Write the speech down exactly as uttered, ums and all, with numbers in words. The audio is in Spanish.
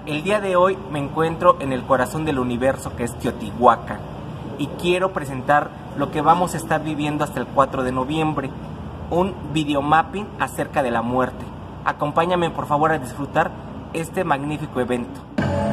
El día de hoy me encuentro en el corazón del universo, que es Teotihuacán, y quiero presentar lo que vamos a estar viviendo hasta el cuatro de noviembre, un videomapping acerca de la muerte. Acompáñame por favor a disfrutar este magnífico evento.